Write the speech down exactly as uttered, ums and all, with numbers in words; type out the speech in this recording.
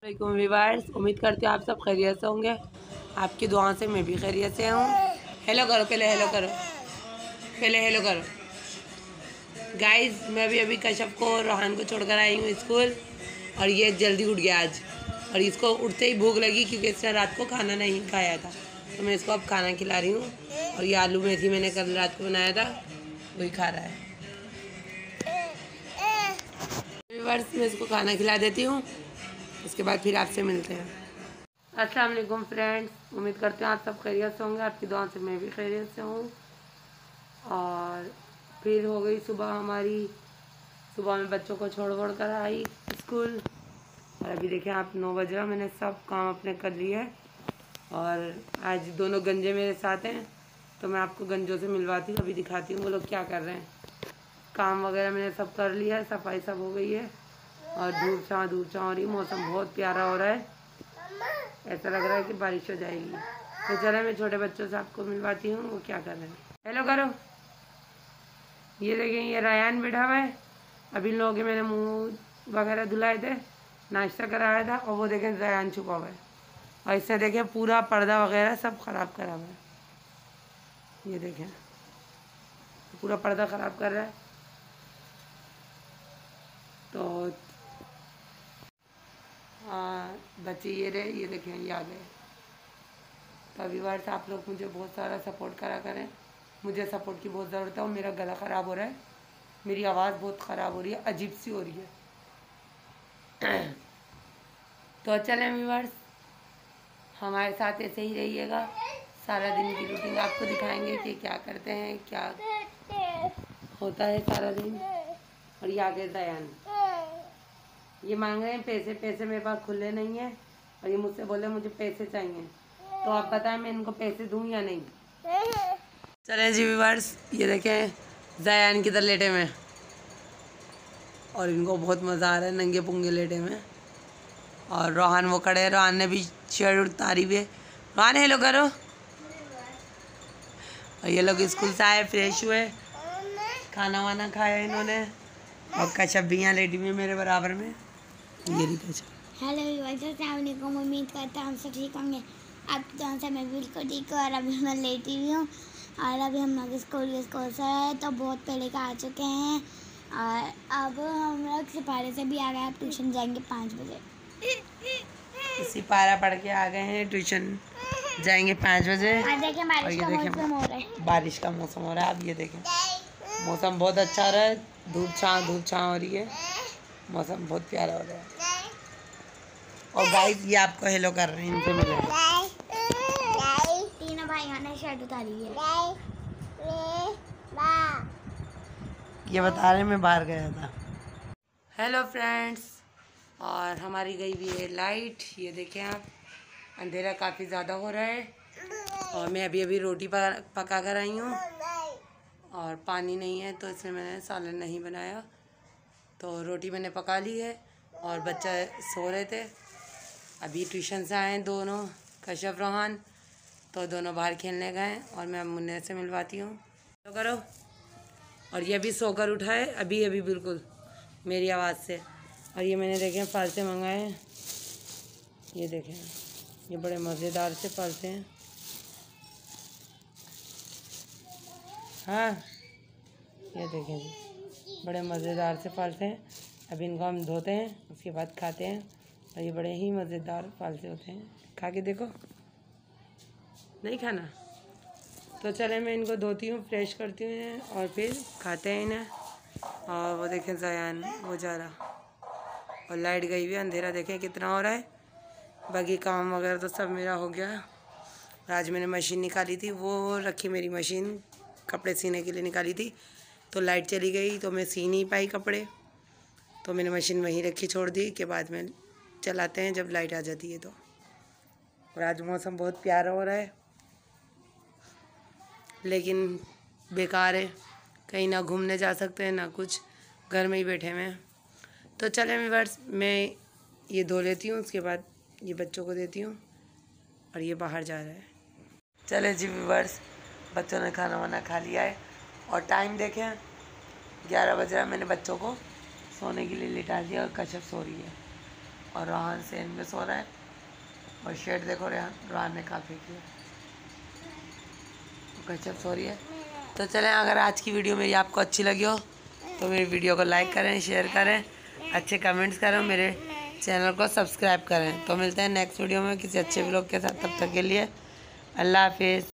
वालेकुम व्यूअर्स, उम्मीद करती हूँ आप सब खैरियत से होंगे। आपकी दुआ से मैं भी खैरियत से हूँ। हेलो करो, पहले हेलो करो, पहले हेलो करो। गाइस, मैं भी अभी कश्यप को रोहान को छोड़कर आई हूँ स्कूल, और ये जल्दी उठ गया आज। और इसको उठते ही भूख लगी क्योंकि इसने रात को खाना नहीं खाया था, तो मैं इसको अब खाना खिला रही हूँ। और ये आलू मेथी मैंने कल रात को बनाया था, वही खा रहा है। व्यूअर्स, मैं इसको खाना खिला देती हूँ, उसके बाद फिर आपसे मिलते हैं। अस्सलाम वालेकुम फ्रेंड्स, उम्मीद करते हैं आप सब खैरियत से होंगे। आपकी दुआ से मैं भी खैरियत से हूँ। और फिर हो गई सुबह हमारी। सुबह में बच्चों को छोड़ छोड़ कर आई स्कूल, और अभी देखें आप नौ बज रहा, मैंने सब काम अपने कर लिए है। और आज दोनों गंजे मेरे साथ हैं, तो मैं आपको गंजों से मिलवाती हूँ, अभी दिखाती हूँ वो लोग क्या कर रहे हैं। काम वगैरह मैंने सब कर लिया है, सफाई सब हो गई है। और धूप छाँव धूप छाँव हो रही, मौसम बहुत प्यारा हो रहा है, ऐसा लग रहा है कि बारिश हो जाएगी। तो चले मैं छोटे बच्चों से आपको मिलवाती हूँ वो क्या कर रहे हैं। हेलो करो। ये देखें, ये रायान बैठा हुआ है। अभी इन लोगों के मैंने मुंह वगैरह धुलाए थे, नाश्ता कराया था, और वो देखें रायान छुपा हुआ है। और इससे देखें पूरा पर्दा वगैरह सब ख़राब करा हुआ है। ये देखें पूरा पर्दा ख़राब कर रहा है। तो हाँ बच्चे ये रहे, ये देखें ये आ गए। तो अभी बार से आप लोग मुझे बहुत सारा सपोर्ट करा करें, मुझे सपोर्ट की बहुत ज़रूरत है। और मेरा गला ख़राब हो रहा है, मेरी आवाज़ बहुत ख़राब हो रही है, अजीब सी हो रही है। तो चलें व्यूअर्स, हमारे साथ ऐसे ही रहिएगा। सारा दिन की रूटीन आपको दिखाएंगे कि क्या करते हैं, क्या होता है सारा दिन। और ये आ गए दयान, ये मांग रहे हैं पैसे। पैसे मेरे पास खुले नहीं है, और ये मुझसे बोले मुझे पैसे चाहिए। तो आप बताएं मैं इनको पैसे दूं या नहीं। चलें जी व्यूअर्स, ये देखें दयान किधर लेटे में, और इनको बहुत मज़ा आ रहा है नंगे पुंगे लेटे में। और रोहान वो खड़े हैं, रोहान ने भी शर्ट उतारी हुई है। रोहान हेलो करो। और ये लोग स्कूल से आए, फ्रेश हुए, खाना वाना खाया इन्होंने। और कश्यप भी यहाँ लेटी हुई है मेरे बराबर में। ये रही कश्यप। हेलो अस्सलाम वालेकुम, उम्मीद करता हूँ हम सब ठीक होंगे। अब तो से मैं बिल्कुल ठीक हूँ, और अभी मैं लेटी हुई हूँ। और अभी हम लोग स्कूल स्कूल से आए तो बहुत पहले का आ चुके हैं। और अब हम लोग सिपारे से भी आ गए, अब ट्यूशन जाएंगे पाँच बजे। सिपारा पढ़ के आ गए हैं, ट्यूशन जाएंगे पाँच बजे। और देखिए बारिश का मौसम हो रहा है, बारिश का मौसम हो रहा है। अब ये देखें मौसम बहुत अच्छा हो रहा है, धूप छाँव धूप छाँव हो रही है, मौसम बहुत प्यारा हो रहा है। और गाइस ये आपको हेलो कर रहे हैं, इनसे मिले। तीनों भाइयों ने शर्ट उतारी है। ये बता रहे मैं बाहर गया था। हेलो फ्रेंड्स, और हमारी गई भी है लाइट। ये देखें आप, अंधेरा काफ़ी ज़्यादा हो रहा है। और मैं अभी अभी रोटी पका कर आई हूँ, और पानी नहीं है तो इसमें मैंने सालन नहीं बनाया। तो रोटी मैंने पका ली है, और बच्चा सो रहे थे। अभी ट्यूशन से आए दोनों, कश्यप रोहान, तो दोनों बाहर खेलने गए। और मैं मुन्ने से मिलवाती हूँ, तो करो। और ये भी सोकर उठा है अभी अभी बिल्कुल मेरी आवाज़ से। और ये मैंने देखें फालसे मंगाए हैं, ये देखें ये बड़े मज़ेदार से फालसे हैं। हाँ ये देखें जी, बड़े मज़ेदार से फालसे हैं। अभी इनको हम धोते हैं, उसके बाद खाते हैं। और ये बड़े ही मज़ेदार फालसे होते हैं, खा के देखो। नहीं खाना तो चले मैं इनको धोती हूँ, फ्रेश करती हूँ, और फिर खाते हैं इन्हें। और वो देखें ज़यान वो जा रहा, और लाइट गई हुई है, अंधेरा देखें कितना हो रहा है। बाकी काम वगैरह तो सब मेरा हो गया। और आज मैंने मशीन निकाली थी, वो रखी मेरी मशीन कपड़े सीने के लिए निकाली थी, तो लाइट चली गई तो मैं सी नहीं पाई कपड़े, तो मैंने मशीन वहीं रखी छोड़ दी कि बाद में चलाते हैं जब लाइट आ जाती है तो। और आज मौसम बहुत प्यारा हो रहा है, लेकिन बेकार है, कहीं ना घूमने जा सकते हैं ना कुछ, घर में ही बैठे हुए हैं। तो चलें व्यूअर्स, मैं ये धो लेती हूँ, उसके बाद ये बच्चों को देती हूँ, और ये बाहर जा रहा है। चले जी व्यूअर्स, बच्चों ने खाना वाना खा लिया है, और टाइम देखें ग्यारह बज रहा है। मैंने बच्चों को सोने के लिए लिटा दिया, और कश्यप सो रही है। और रोहन सेन में सो रहा है। और शेड देखो रेहान रोहन ने काफ़ी किया, गजब सो रही है। तो चलें, अगर आज की वीडियो मेरी आपको अच्छी लगी हो तो मेरी वीडियो को लाइक करें, शेयर करें, अच्छे कमेंट्स करें, मेरे चैनल को सब्सक्राइब करें। तो मिलते हैं नेक्स्ट वीडियो में किसी अच्छे व्लॉग के साथ। तब तक के लिए अल्लाह हाफिज़।